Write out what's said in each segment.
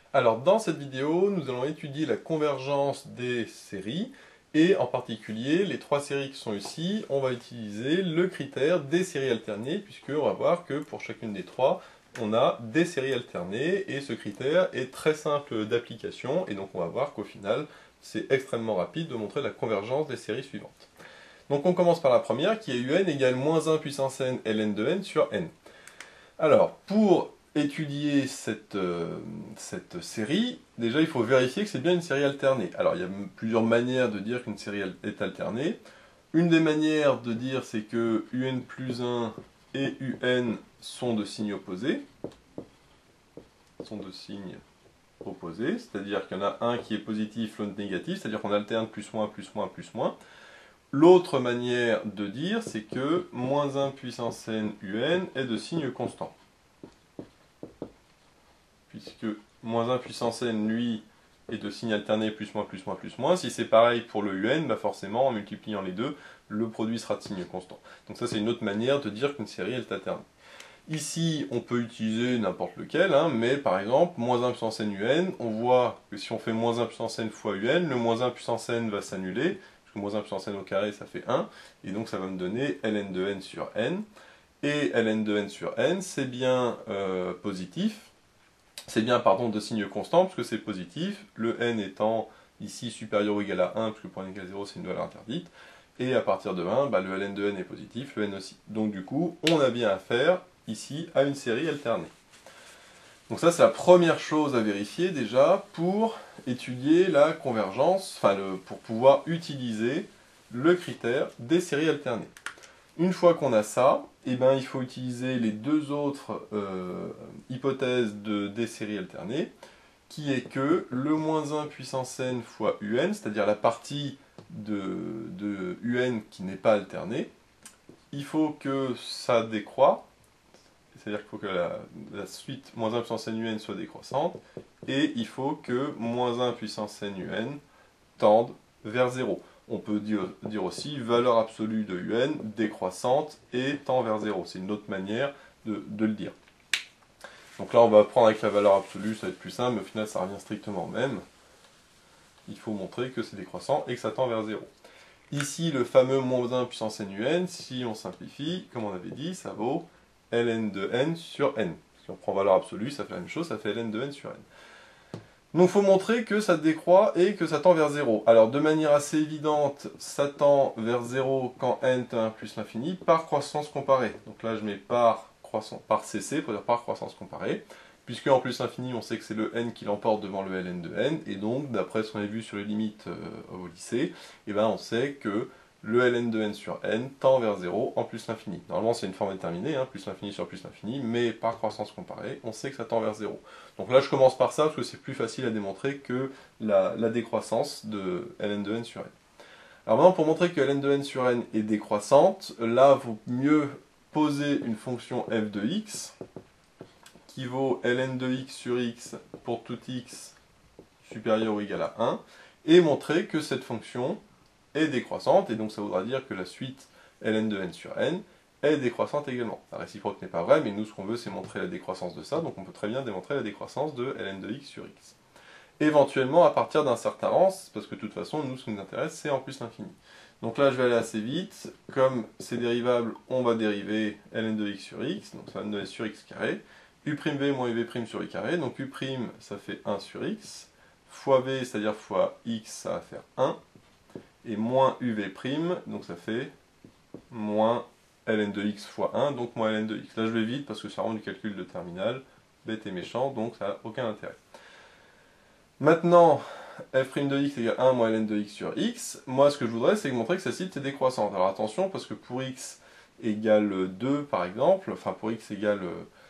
Alors dans cette vidéo, nous allons étudier la convergence des séries et en particulier les trois séries qui sont ici, on va utiliser le critère des séries alternées puisqu'on va voir que pour chacune des trois, on a des séries alternées et ce critère est très simple d'application et donc on va voir qu'au final, c'est extrêmement rapide de montrer la convergence des séries suivantes. Donc on commence par la première qui est un égale moins 1 puissance n ln de n sur n. Alors, pour étudier cette série, déjà il faut vérifier que c'est bien une série alternée. Alors il y a plusieurs manières de dire qu'une série est alternée. Une des manières de dire c'est que un plus 1 et un sont de signes opposés. C'est-à-dire qu'il y en a un qui est positif, l'autre négatif, c'est-à-dire qu'on alterne plus moins, plus moins, plus moins. L'autre manière de dire, c'est que moins 1 puissance n un est de signe constant. Puisque moins 1 puissance n, lui, est de signe alterné plus moins, plus moins, plus moins. Si c'est pareil pour le un, bah forcément, en multipliant les deux, le produit sera de signe constant. Donc ça, c'est une autre manière de dire qu'une série est alternée. Ici, on peut utiliser n'importe lequel, hein, mais par exemple, moins 1 puissance n un, on voit que si on fait moins 1 puissance n fois un, le moins 1 puissance n va s'annuler, parce que moins 1 puissance n au carré, ça fait 1, et donc ça va me donner ln de n sur n. Et ln de n sur n, c'est bien positif, c'est bien pardon, de signe constant, puisque c'est positif, le n étant ici supérieur ou égal à 1, puisque pour n égale à 0, c'est une valeur interdite, et à partir de 1, bah, le ln de n est positif, le n aussi. Donc du coup, on a bien affaire ici à une série alternée. Donc ça, c'est la première chose à vérifier déjà pour étudier la convergence, enfin pour pouvoir utiliser le critère des séries alternées. Une fois qu'on a ça, eh ben, il faut utiliser les deux autres hypothèses des séries alternées, qui est que le moins 1 puissance n fois un, c'est-à-dire la partie de un qui n'est pas alternée, il faut que ça décroît, c'est-à-dire qu'il faut que la suite moins 1 puissance n un soit décroissante, et il faut que moins 1 puissance n un tende vers 0. On peut dire aussi valeur absolue de un décroissante et tend vers 0. C'est une autre manière de le dire. Donc là, on va prendre avec la valeur absolue, ça va être plus simple, mais au final, ça revient strictement au même. Il faut montrer que c'est décroissant et que ça tend vers 0. Ici, le fameux moins 1 puissance n un, si on simplifie, comme on avait dit, ça vaut ln de n sur n. Si on prend valeur absolue, ça fait la même chose, ça fait ln de n sur n. Donc il faut montrer que ça décroît et que ça tend vers 0. Alors de manière assez évidente, ça tend vers 0 quand n tend à plus l'infini par croissance comparée. Donc là je mets par cc, pour dire par croissance comparée, puisque en plus l'infini on sait que c'est le n qui l'emporte devant le ln de n, et donc d'après ce qu'on a vu sur les limites au lycée, et ben on sait que le ln de n sur n tend vers 0 en plus l'infini. Normalement c'est une forme déterminée, hein, plus l'infini sur plus l'infini, mais par croissance comparée, on sait que ça tend vers 0. Donc là je commence par ça parce que c'est plus facile à démontrer que la décroissance de ln de n sur n. Alors maintenant pour montrer que ln de n sur n est décroissante, là il vaut mieux poser une fonction f de x qui vaut ln de x sur x pour tout x supérieur ou égal à 1, et montrer que cette fonction est décroissante, et donc ça voudra dire que la suite ln de n sur n est décroissante également. La réciproque n'est pas vraie, mais nous ce qu'on veut c'est montrer la décroissance de ça, donc on peut très bien démontrer la décroissance de ln de x sur x. Éventuellement à partir d'un certain rang, parce que de toute façon nous ce qui nous intéresse c'est en plus l'infini. Donc là je vais aller assez vite, comme c'est dérivable, on va dériver ln de x sur x, donc ça va nous donner sur x carré, u'v moins uv' sur i carré, donc u' ça fait 1 sur x, fois v, c'est-à-dire fois x, ça va faire 1, et moins uv', donc ça fait moins ln de x fois 1, donc moins ln de x. Là je vais vite parce que ça rend du calcul de terminal, bête et méchant, donc ça n'a aucun intérêt. Maintenant, f' de x égale 1 moins ln de x sur x, moi ce que je voudrais c'est montrer que cette est décroissante. Alors attention, parce que pour x égale 2 par exemple, enfin pour x égale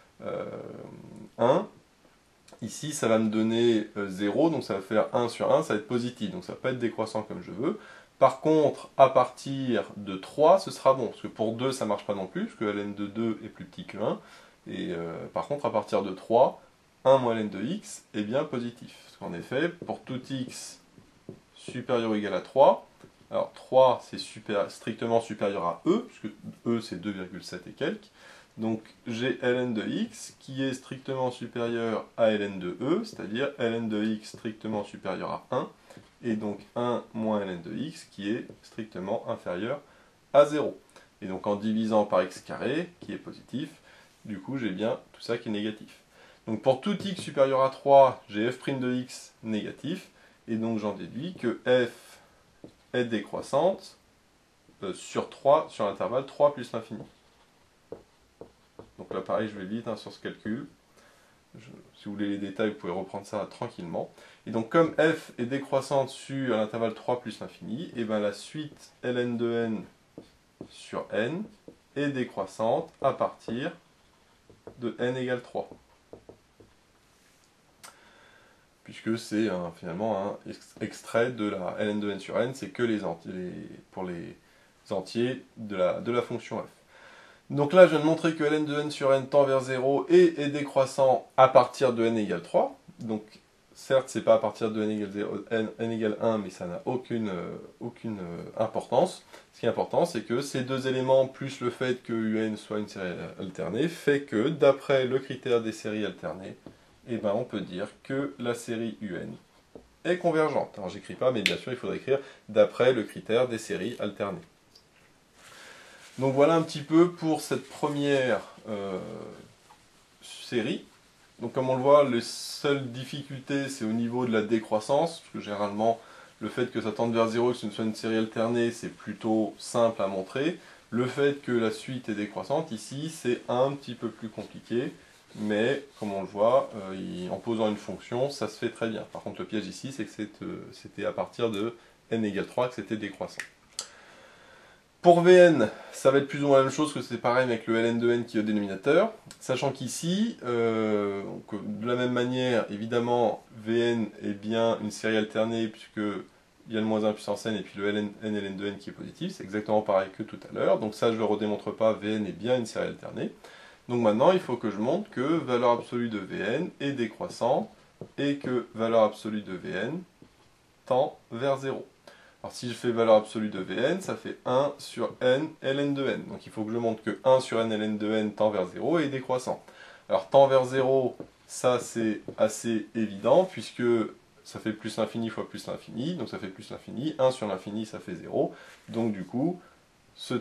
1, ici ça va me donner 0, donc ça va faire 1 sur 1, ça va être positif, donc ça va pas être décroissant comme je veux. Par contre, à partir de 3, ce sera bon, parce que pour 2, ça ne marche pas non plus, parce que ln de 2 est plus petit que 1, et par contre, à partir de 3, 1 moins ln de x est bien positif. Parce qu'en effet, pour tout x supérieur ou égal à 3, alors 3 c'est strictement supérieur à e, puisque e c'est 2,7 et quelques, Donc j'ai ln de x qui est strictement supérieur à ln de e, c'est-à-dire ln de x strictement supérieur à 1, et donc 1 moins ln de x qui est strictement inférieur à 0. Et donc en divisant par x carré, qui est positif, du coup j'ai bien tout ça qui est négatif. Donc pour tout x supérieur à 3, j'ai f' de x négatif, et donc j'en déduis que f est décroissante sur 3, sur l'intervalle 3 plus l'infini. Donc là pareil, je vais vite sur ce calcul. Si vous voulez les détails, vous pouvez reprendre ça tranquillement. Et donc comme f est décroissante sur l'intervalle 3 plus l'infini, et bien la suite ln de n sur n est décroissante à partir de n égale 3. Puisque c'est finalement un extrait de la ln de n sur n, c'est que pour les entiers de la fonction f. Donc là, je viens de montrer que ln de n sur n tend vers 0 et est décroissant à partir de n égale 3. Donc, certes, c'est pas à partir de n égale 0, n égale 1, mais ça n'a aucune importance. Ce qui est important, c'est que ces deux éléments, plus le fait que un soit une série alternée, fait que, d'après le critère des séries alternées, eh ben, on peut dire que la série un est convergente. Alors, j'écris pas, mais bien sûr, il faudrait écrire d'après le critère des séries alternées. Donc voilà un petit peu pour cette première série. Donc comme on le voit, les seules difficultés, c'est au niveau de la décroissance, parce que généralement, le fait que ça tende vers 0 et que ce ne soit une série alternée, c'est plutôt simple à montrer. Le fait que la suite est décroissante, ici, c'est un petit peu plus compliqué, mais comme on le voit, en posant une fonction, ça se fait très bien. Par contre, le piège ici, c'est que c'était à partir de n égale 3 que c'était décroissant. Pour Vn, ça va être plus ou moins la même chose que c'est pareil avec le ln de n qui est au dénominateur, sachant qu'ici, de la même manière, évidemment, Vn est bien une série alternée puisque il y a le moins 1 puissance n et puis le ln de n qui est positif, c'est exactement pareil que tout à l'heure, donc ça je ne le redémontre pas, Vn est bien une série alternée. Donc maintenant, il faut que je montre que valeur absolue de Vn est décroissant et que valeur absolue de Vn tend vers 0. Alors si je fais valeur absolue de Vn, ça fait 1 sur n ln de n. Donc il faut que je montre que 1 sur n ln de n tend vers 0 et est décroissant. Alors tend vers 0, ça c'est assez évident, puisque ça fait plus l'infini fois plus l'infini, donc ça fait plus l'infini, 1 sur l'infini ça fait 0. Donc du coup, ce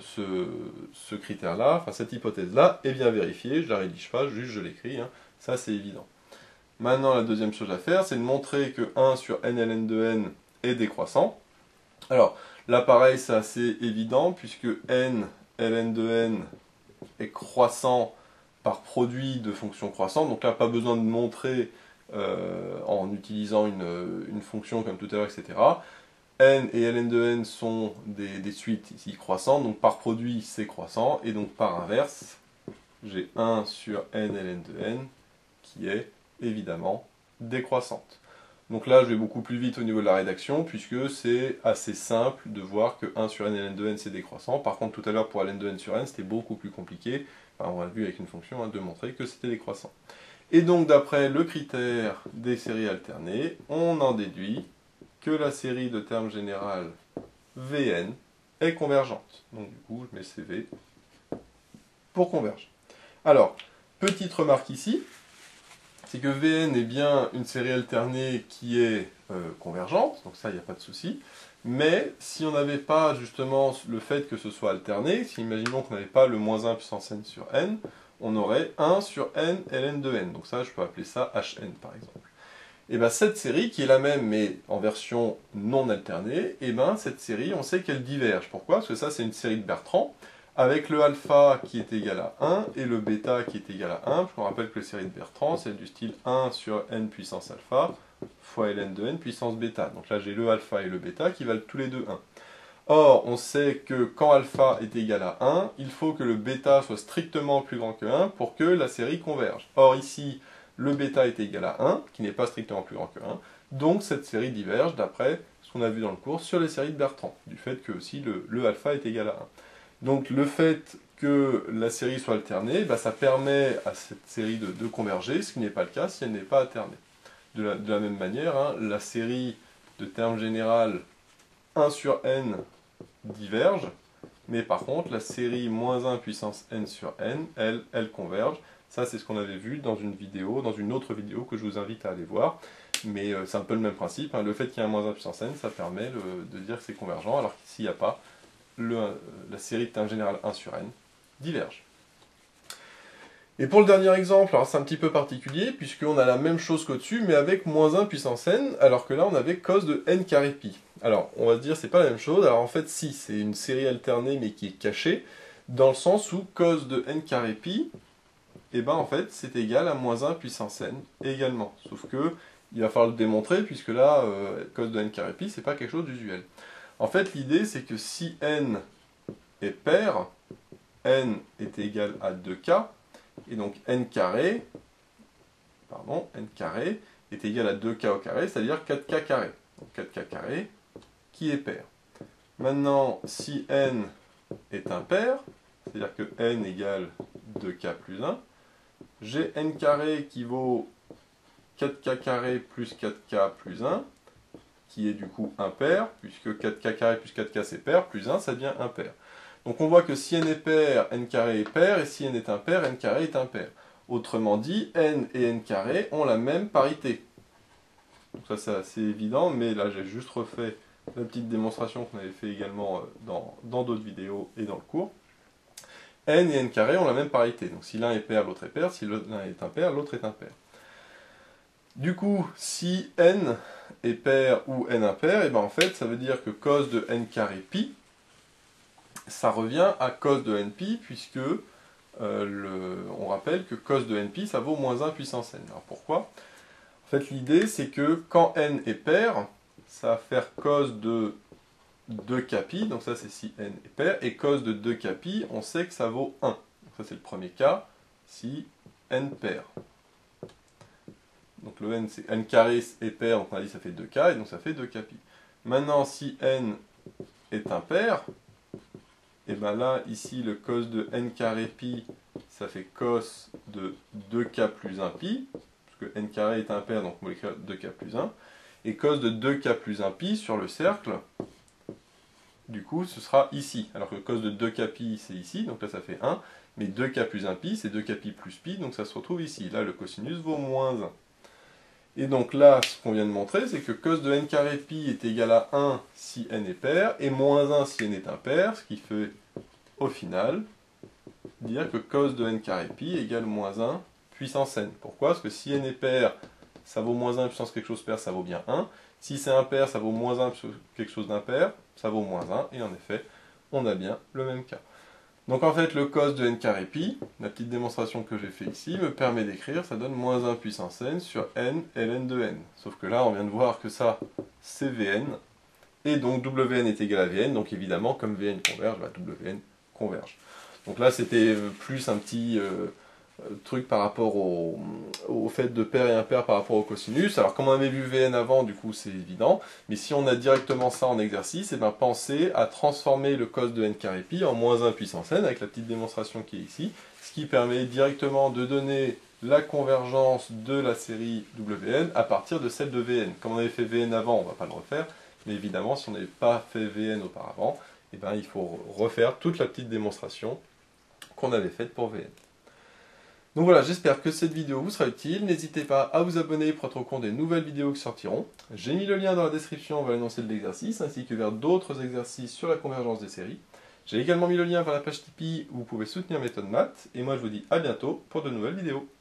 critère-là, enfin cette hypothèse-là, est bien vérifiée, je ne la rédige pas, juste je l'écris, ça c'est évident. Maintenant la deuxième chose à faire, c'est de montrer que 1 sur n ln de n est décroissant. Alors, là pareil, c'est assez évident, puisque n, ln de n, est croissant par produit de fonctions croissantes. Donc là, pas besoin de montrer en utilisant une fonction comme tout à l'heure, etc. N et ln de n sont des suites ici croissantes, donc par produit, c'est croissant. Et donc par inverse, j'ai 1 sur n ln de n qui est évidemment décroissante. Donc là, je vais beaucoup plus vite au niveau de la rédaction, puisque c'est assez simple de voir que 1 sur n ln de n, c'est décroissant. Par contre, tout à l'heure, pour ln de n sur n, c'était beaucoup plus compliqué. Enfin, on a vu avec une fonction de montrer que c'était décroissant. Et donc, d'après le critère des séries alternées, on en déduit que la série de termes général Vn est convergente. Donc du coup, je mets CV pour converge. Alors, petite remarque ici, c'est que Vn est bien une série alternée qui est convergente, donc ça, il n'y a pas de souci. Mais si on n'avait pas justement le fait que ce soit alterné, si imaginons qu'on n'avait pas le moins 1 puissance n sur n, on aurait 1 sur n ln de n. Donc ça, je peux appeler ça hn par exemple. Et bien cette série, qui est la même mais en version non alternée, et bien cette série, on sait qu'elle diverge. Pourquoi? Parce que ça, c'est une série de Bertrand, avec le alpha qui est égal à 1 et le bêta qui est égal à 1. Parce qu'on rappelle que les séries de Bertrand, c'est du style 1 sur n puissance alpha fois ln de n puissance bêta. Donc là, j'ai le alpha et le bêta qui valent tous les deux 1. Or, on sait que quand alpha est égal à 1, il faut que le bêta soit strictement plus grand que 1 pour que la série converge. Or ici, le bêta est égal à 1, qui n'est pas strictement plus grand que 1, donc cette série diverge d'après ce qu'on a vu dans le cours sur les séries de Bertrand, du fait que aussi le alpha est égal à 1. Donc le fait que la série soit alternée, bah, ça permet à cette série de converger, ce qui n'est pas le cas si elle n'est pas alternée. De la même manière, la série de termes général 1 sur n diverge, Mais par contre, la série moins 1 puissance n sur n, elle converge. Ça, c'est ce qu'on avait vu dans une vidéo, dans une autre vidéo que je vous invite à aller voir. Mais c'est un peu le même principe, hein. Le fait qu'il y ait un moins 1 puissance n, ça permet de dire que c'est convergent, alors qu'ici, il n'y a pas. La série de termes général 1 sur n diverge. Et pour le dernier exemple, alors c'est un petit peu particulier, puisqu'on a la même chose qu'au-dessus, mais avec moins 1 puissance n, alors que là on avait cos de n carré pi. Alors, on va se dire, c'est pas la même chose. Alors en fait, si, c'est une série alternée, mais qui est cachée, dans le sens où cos de n carré pi, et ben en fait, c'est égal à moins 1 puissance n également. Sauf que, il va falloir le démontrer, puisque là, cos de n carré pi, c'est pas quelque chose d'usuel. En fait, l'idée, c'est que si n est pair, n est égal à 2k, et donc n carré est égal à 2k au carré, c'est-à-dire 4k carré. Donc 4k carré qui est pair. Maintenant, si n est impair, c'est-à-dire que n égale 2k plus 1, j'ai n carré qui vaut 4k carré plus 4k plus 1, qui est du coup impair, puisque 4k carré plus 4k c'est pair, plus 1 ça devient impair. Donc on voit que si n est pair, n carré est pair, et si n est impair, n carré est impair. Autrement dit, n et n carré ont la même parité. Donc ça c'est assez évident, mais là j'ai juste refait la petite démonstration qu'on avait fait également dans d'autres vidéos et dans le cours. N et n carré ont la même parité. Donc si l'un est pair, l'autre est pair, si l'un est impair, l'autre est impair. Du coup, si n est pair ou n impair, et ben en fait ça veut dire que cos de n carré pi, ça revient à cos de npi, puisque on rappelle que cos de npi, ça vaut moins 1 puissance n. Alors pourquoi? En fait, l'idée, c'est que quand n est pair, ça va faire cos de 2k pi, donc ça c'est si n est pair, et cos de 2k pi, on sait que ça vaut 1. Donc ça c'est le premier cas, si n pair. Donc le n, c'est n carré est pair, donc on a dit ça fait 2k, et donc ça fait 2k pi. Maintenant, si n est impair, et bien là, ici, le cos de n carré pi, ça fait cos de 2k plus 1 pi, parce que n carré est impair, donc on va écrire 2k plus 1, et cos de 2k plus 1 pi sur le cercle, du coup, ce sera ici. Alors que cos de 2k pi, c'est ici, donc là ça fait 1, mais 2k plus 1 pi, c'est 2k pi plus pi, donc ça se retrouve ici. Là, le cosinus vaut moins 1. Et donc là, ce qu'on vient de montrer, c'est que cos de n carré pi est égal à 1 si n est pair, et moins 1 si n est impair, ce qui fait, au final, dire que cos de n carré pi égale moins 1 puissance n. Pourquoi? Parce que si n est pair, ça vaut moins 1 puissance quelque chose pair, ça vaut bien 1. Si c'est impair, ça vaut moins 1 quelque chose d'impair, ça vaut moins 1, et en effet, on a bien le même cas. Donc en fait, le cos de n carré pi, la petite démonstration que j'ai fait ici, me permet d'écrire, ça donne moins 1 puissance n sur n ln de n. Sauf que là, on vient de voir que ça, c'est Vn, et donc Wn est égal à Vn, donc évidemment, comme Vn converge, bah, Wn converge. Donc là, c'était plus un petit truc par rapport au fait de pair et impair par rapport au cosinus. Alors comme on avait vu Vn avant, du coup c'est évident, mais si on a directement ça en exercice, et bien pensez à transformer le cos de n carré pi en moins 1 puissance n, avec la petite démonstration qui est ici, ce qui permet directement de donner la convergence de la série Wn à partir de celle de Vn. Comme on avait fait Vn avant, on ne va pas le refaire, mais évidemment si on n'avait pas fait Vn auparavant, et bien il faut refaire toute la petite démonstration qu'on avait faite pour Vn. Donc voilà, j'espère que cette vidéo vous sera utile. N'hésitez pas à vous abonner pour être au courant des nouvelles vidéos qui sortiront. J'ai mis le lien dans la description vers l'énoncé de l'exercice, ainsi que vers d'autres exercices sur la convergence des séries. J'ai également mis le lien vers la page Tipeee où vous pouvez soutenir Méthode Maths. Et moi je vous dis à bientôt pour de nouvelles vidéos.